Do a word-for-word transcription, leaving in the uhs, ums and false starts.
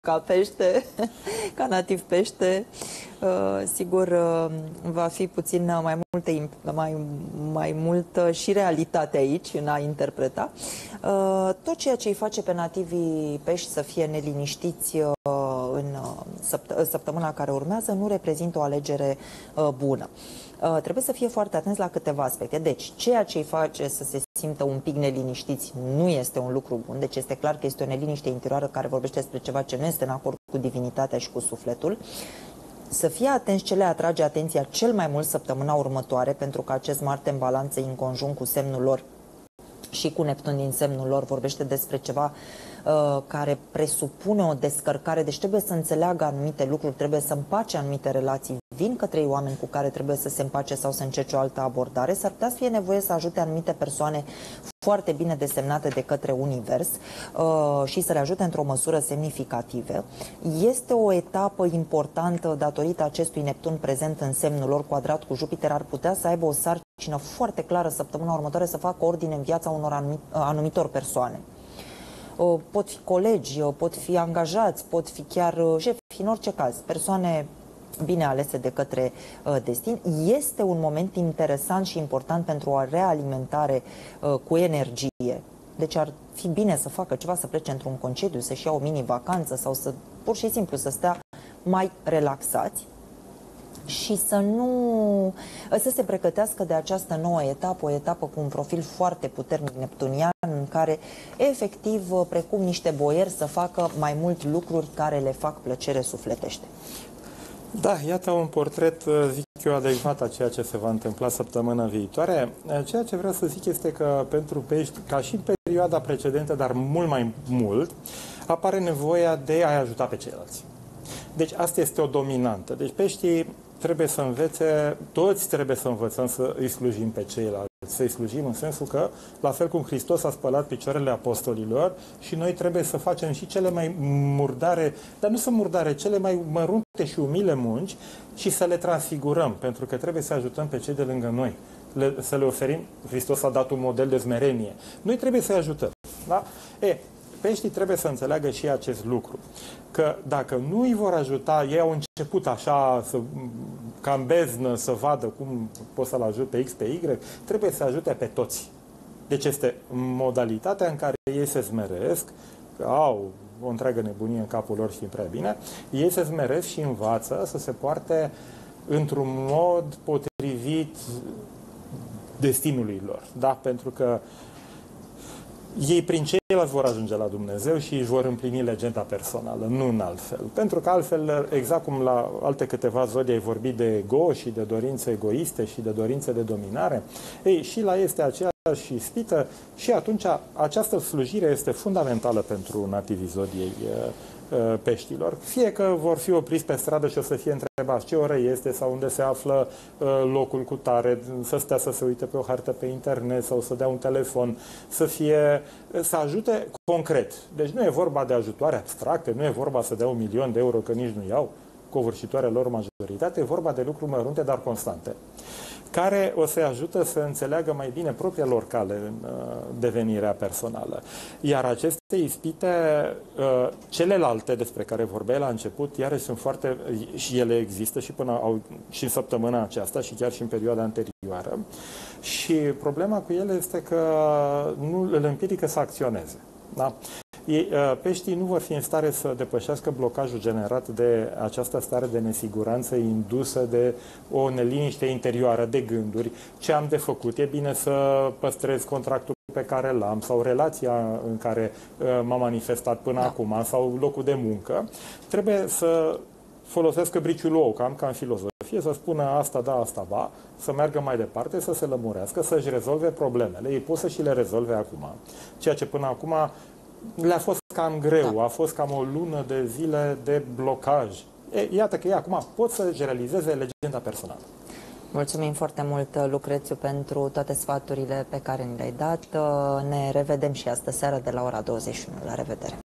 ca pește, ca nativ pește, uh, sigur uh, va fi puțin mai multe, mai, mai multă și realitate aici în a interpreta. Uh, tot ceea ce îi face pe nativii pești să fie neliniștiți uh, în săpt săptămâna care urmează nu reprezintă o alegere uh, bună. Uh, trebuie să fie foarte atenți la câteva aspecte. Deci, ceea ce îi face să se simtă un pic neliniștiți nu este un lucru bun. Deci este clar că este o neliniște interioară care vorbește despre ceva ce nu este în acord cu divinitatea și cu sufletul. Să fie atenți ce le atrage atenția cel mai mult săptămâna următoare, pentru că acest Marte în balanță în conjunct cu semnul lor și cu Neptun din semnul lor vorbește despre ceva uh, care presupune o descărcare, deci trebuie să înțeleagă anumite lucruri, trebuie să împace anumite relații, vin către oameni cu care trebuie să se împace sau să încerce o altă abordare, s-ar putea să fie nevoie să ajute anumite persoane foarte bine desemnate de către univers uh, și să le ajute într-o măsură semnificativă. Este o etapă importantă datorită acestui Neptun prezent în semnul lor, quadrat cu Jupiter, ar putea să aibă o sarcină foarte clară săptămâna următoare să facă ordine în viața unor anumit, anumitor persoane. Uh, pot fi colegi, uh, pot fi angajați, pot fi chiar uh, șefi, în orice caz, persoane bine alese de către uh, destin. Este un moment interesant și important pentru o realimentare uh, cu energie. Deci ar fi bine să facă ceva, să plece într-un concediu, să-și ia o mini-vacanță sau să pur și simplu să stea mai relaxați și să nu să se pregătească de această nouă etapă, o etapă cu un profil foarte puternic neptunian, în care efectiv, precum niște boieri, să facă mai mult lucruri care le fac plăcere sufletește. Da, iată un portret, zic eu, adecvat a ceea ce se va întâmpla săptămâna viitoare. Ceea ce vreau să zic este că pentru pești, ca și în perioada precedentă, dar mult mai mult, apare nevoia de a-i ajuta pe ceilalți. Deci asta este o dominantă. Deci peștii trebuie să învețe, toți trebuie să învățăm să îi slujim pe ceilalți. Să-i slujim în sensul că, la fel cum Hristos a spălat picioarele apostolilor, și noi trebuie să facem și cele mai murdare, dar nu sunt murdare, cele mai mărunte și umile munci și să le transfigurăm, pentru că trebuie să ajutăm pe cei de lângă noi. Le, să le oferim, Hristos a dat un model de smerenie. Noi trebuie să-i ajutăm. Da? E, peștii trebuie să înțeleagă și acest lucru. Că dacă nu îi vor ajuta, ei au început așa, să, ca în beznă, să vadă cum pot să-l ajut pe X, pe Y, trebuie să ajute pe toți. Deci este modalitatea în care ei se smeresc, că au o întreagă nebunie în capul lor, știm prea bine, ei se smeresc și învață să se poarte într-un mod potrivit destinului lor. Da? Pentru că ei prin ceilalți vor ajunge la Dumnezeu și își vor împlini legenda personală, nu în altfel. Pentru că altfel, exact cum la alte câteva zodii ai vorbit de ego și de dorințe egoiste și de dorințe de dominare, ei, și la este aceeași ispită și atunci această slujire este fundamentală pentru nativii zodiei peștilor. Fie că vor fi opriți pe stradă și o să fie întrebați ce oră este sau unde se află locul cu tare, să stea să se uite pe o hartă pe internet sau să dea un telefon, să fie, să ajute concret. Deci nu e vorba de ajutoare abstracte, nu e vorba să dea un milion de euro, că nici nu iau, covârșitoare lor majoritate, e vorba de lucruri mărunte, dar constante, care o să-i ajută să înțeleagă mai bine propria lor cale în uh, devenirea personală. Iar aceste ispite, uh, celelalte despre care vorbeai la început, iarăși sunt foarte, și ele există și până au, și în săptămâna aceasta și chiar și în perioada anterioară. Și problema cu ele este că nu îl împiedică să acționeze. Da? Ei, peștii nu vor fi în stare să depășească blocajul generat de această stare de nesiguranță indusă de o neliniște interioară de gânduri. Ce am de făcut? E bine să păstrez contractul pe care l-am sau relația în care m-am manifestat până da. acum sau locul de muncă. Trebuie să folosesc briciul ou, cam ca în filozofie, să spună asta da, asta ba, să meargă mai departe, să se lămurească, să-și rezolve problemele. Ei pot să și le rezolve acum. Ceea ce până acum le-a fost cam greu, da. a fost cam o lună de zile de blocaj. E, iată că ei acum pot să-și realizeze legenda personală. Mulțumim foarte mult, Lucrețiu, pentru toate sfaturile pe care ni le-ai dat. Ne revedem și astă seară de la ora douăzeci și unu. La revedere!